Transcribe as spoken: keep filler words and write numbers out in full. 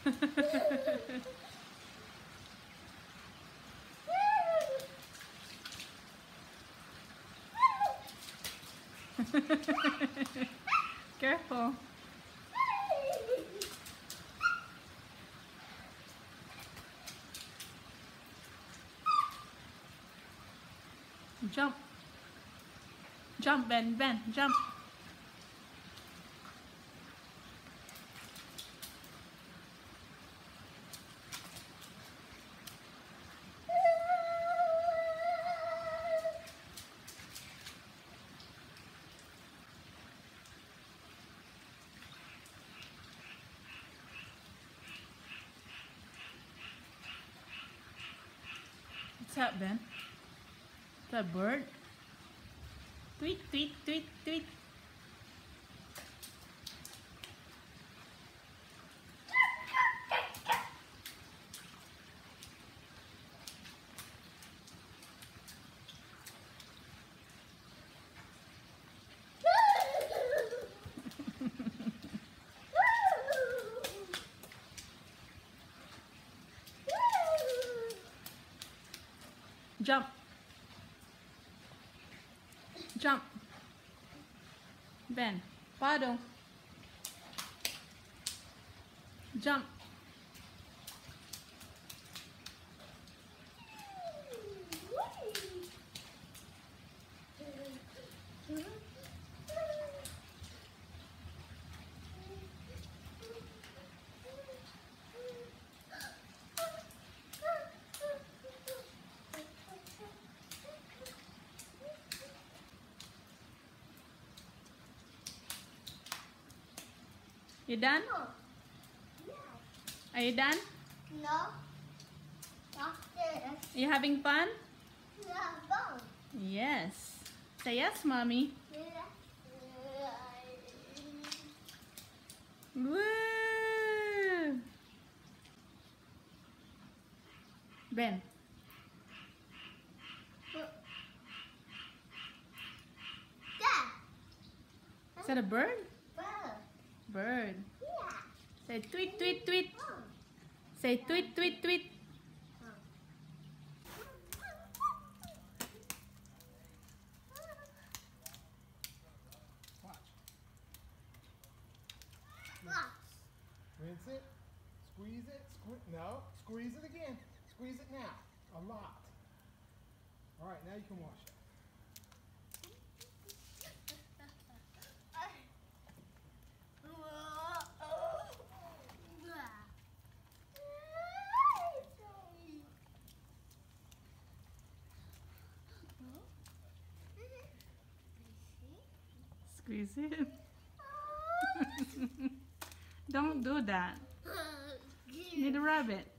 Careful. Jump. Jump, Ben, Ben, jump. What's that, Ben? Is that a bird? Tweet, tweet, tweet, tweet. Jump. Jump. Ben, paddle. Jump. You done? Are you done? No. Not this. You having fun? Yeah, fun. Yes. Say yes, Mommy. Woo! Ben. Dad. Is that a bird? Bird. Bird. Yeah. Say tweet, tweet, tweet. Oh. Say tweet, tweet, tweet. Watch. Watch. Rinse it. Squeeze it. Sque no. Squeeze it again. Squeeze it now. A lot. All right. Now you can wash it. Squeeze it. Don't do that. You need a rabbit.